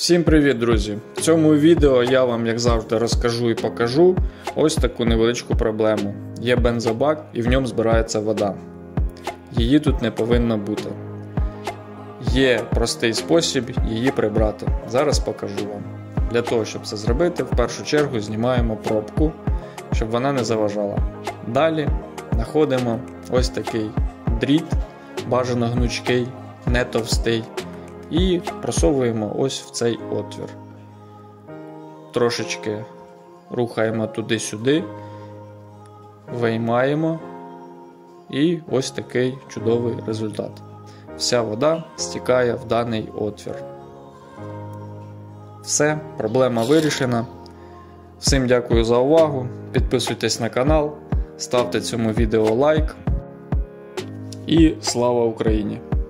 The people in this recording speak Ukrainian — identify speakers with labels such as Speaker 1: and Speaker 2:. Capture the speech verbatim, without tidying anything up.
Speaker 1: Всім привіт, друзі! В цьому відео я вам, як завжди, розкажу і покажу ось таку невеличку проблему. Є бензобак і в ньому збирається вода. Її тут не повинно бути. Є простий спосіб її прибрати. Зараз покажу вам. Для того, щоб це зробити, в першу чергу знімаємо пробку, щоб вона не заважала. Далі знаходимо ось такий дріт, бажано гнучкий, не товстий. І просовуємо ось в цей отвір. Трошечки рухаємо туди-сюди, виймаємо, і ось такий чудовий результат. Вся вода стікає в даний отвір. Все, проблема вирішена. Всім дякую за увагу, підписуйтесь на канал, ставте цьому відео лайк і слава Україні!